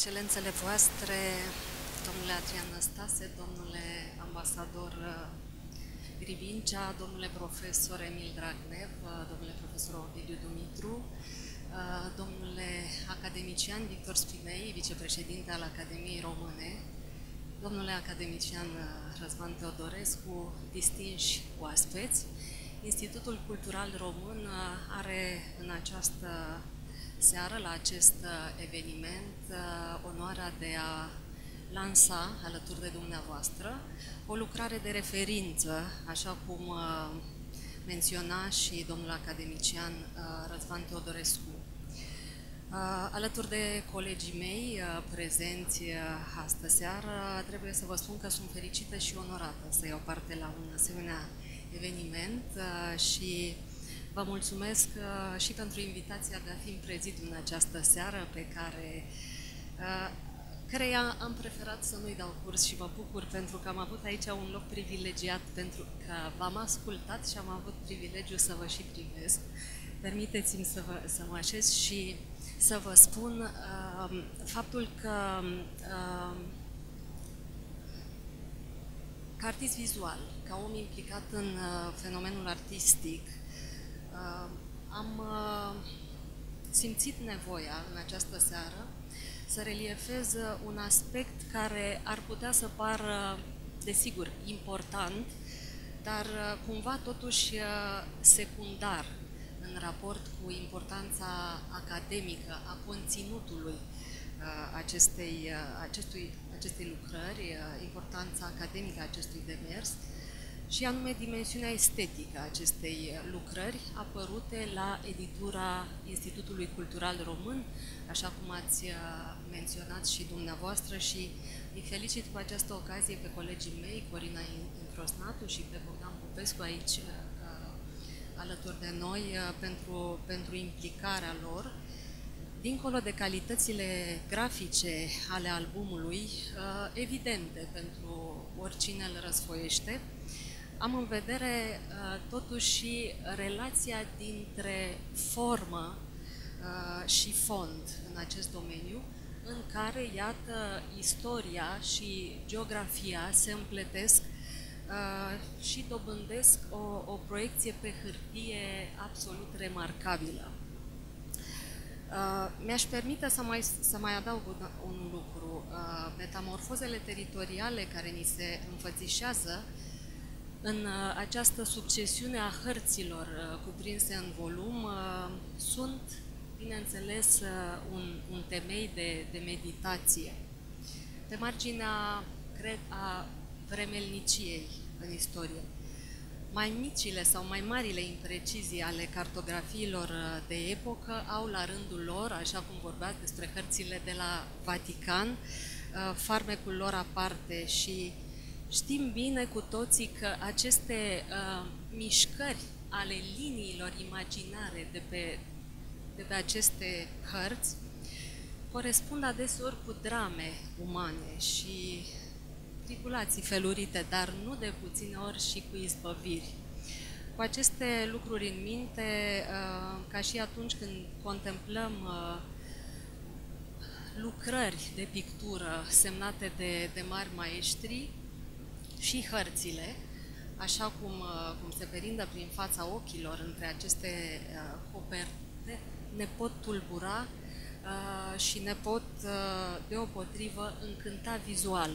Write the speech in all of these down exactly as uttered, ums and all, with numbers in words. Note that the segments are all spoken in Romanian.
Excelențele voastre, domnule Adrian Năstase, domnule ambasador Grivincea, domnule profesor Emil Dragnev, domnule profesor Ovidiu Dumitru, domnule academician Victor Spinei, vicepreședinte al Academiei Române, domnule academician Răzvan Teodorescu, distinși oaspeți. Institutul Cultural Român are în această seară, la acest eveniment, onoarea de a lansa, alături de dumneavoastră, o lucrare de referință, așa cum menționa și domnul academician Răzvan Teodorescu. Alături de colegii mei prezenți astă seară, trebuie să vă spun că sunt fericită și onorată să iau parte la un asemenea eveniment și vă mulțumesc și pentru invitația de a fi în prezidiu în această seară pe care căreia am preferat să nu-i dau curs și mă bucur pentru că am avut aici un loc privilegiat, pentru că v-am ascultat și am avut privilegiul să vă și privesc. Permiteți-mi să, vă, să mă așez și să vă spun uh, faptul că uh, ca artist vizual, ca om implicat în uh, fenomenul artistic, uh, am uh, simțit nevoia în această seară să reliefez un aspect care ar putea să pară, desigur, important, dar cumva totuși secundar în raport cu importanța academică a conținutului acestei, acestui, acestei lucrări, importanța academică a acestui demers, și anume dimensiunea estetică a acestei lucrări apărute la editura Institutului Cultural Român, așa cum ați menționat și dumneavoastră, și îi felicit cu această ocazie pe colegii mei, Corina Incrosnatu și pe Bogdan Popescu, aici alături de noi, pentru, pentru implicarea lor. Dincolo de calitățile grafice ale albumului, evidente pentru oricine îl răsfoiește, am în vedere totuși relația dintre formă și fond în acest domeniu, în care, iată, istoria și geografia se împletesc și dobândesc o, o proiecție pe hârtie absolut remarcabilă. Mi-aș permite să mai, să mai adaug un, un lucru. Metamorfozele teritoriale care ni se înfățișează în această succesiune a hărților cuprinse în volum sunt, bineînțeles, un, un temei de, de meditație. Pe marginea, cred, a vremelniciei în istorie. Mai micile sau mai marile imprecizii ale cartografiilor de epocă au la rândul lor, așa cum vorbeați despre hărțile de la Vatican, farmecul lor aparte și știm bine cu toții că aceste uh, mișcări ale liniilor imaginare de pe, de pe aceste hărți corespund adeseori cu drame umane și tribulații felurite, dar nu de puține ori și cu izbăviri. Cu aceste lucruri în minte, uh, ca și atunci când contemplăm uh, lucrări de pictură semnate de, de mari maestri, și hărțile, așa cum, cum se perindă prin fața ochilor între aceste uh, coperte, ne pot tulbura uh, și ne pot, uh, deopotrivă, încânta vizual.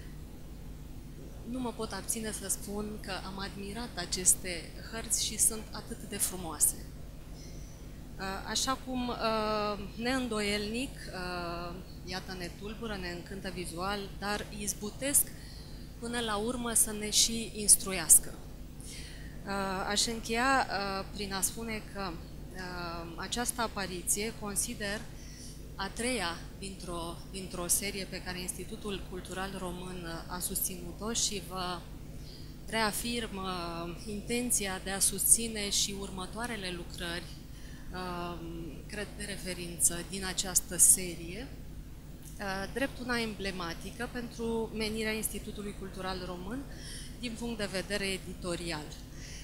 Nu mă pot abține să spun că am admirat aceste hărți și sunt atât de frumoase. Uh, așa cum uh, neîndoielnic, uh, iată, ne tulbură, ne încântă vizual, dar izbutesc până la urmă să ne și instruiască. Aș încheia prin a spune că această apariție consider a treia dintr-o dintr-o serie pe care Institutul Cultural Român a susținut-o și vă reafirm intenția de a susține și următoarele lucrări, cred, de referință din această serie, drept una emblematică pentru menirea Institutului Cultural Român din punct de vedere editorial.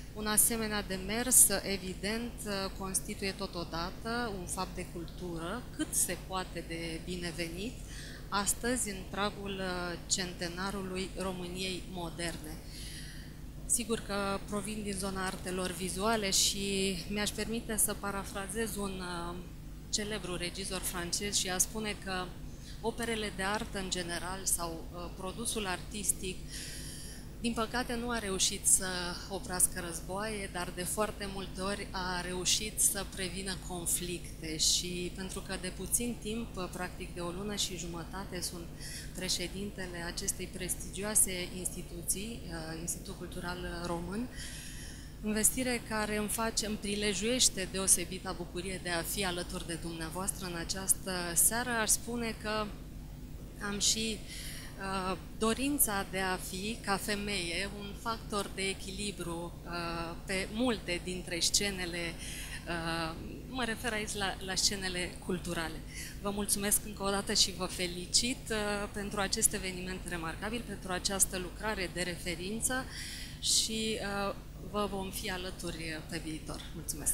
Un asemenea demers, evident, constituie totodată un fapt de cultură cât se poate de binevenit, astăzi în pragul centenarului României moderne. Sigur că provin din zona artelor vizuale și mi-aș permite să parafrazez un celebru regizor francez și a spune că operele de artă în general sau produsul artistic, din păcate, nu a reușit să oprească războaie, dar de foarte multe ori a reușit să prevină conflicte și pentru că de puțin timp, practic de o lună și jumătate, sunt președintele acestei prestigioase instituții, Institutul Cultural Român, investire care îmi face, îmi prilejuiește deosebita bucurie de a fi alături de dumneavoastră în această seară. Aș spune că am și Uh, dorința de a fi, ca femeie, un factor de echilibru uh, pe multe dintre scenele, uh, mă refer aici la, la scenele culturale. Vă mulțumesc încă o dată și vă felicit uh, pentru acest eveniment remarcabil, pentru această lucrare de referință și uh, vă vom fi alături pe viitor. Mulțumesc!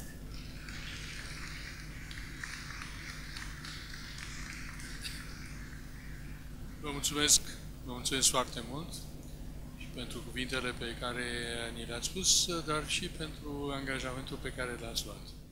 Vă mulțumesc, vă mulțumesc foarte mult și pentru cuvintele pe care ni le-ați spus, dar și pentru angajamentul pe care l-ați luat.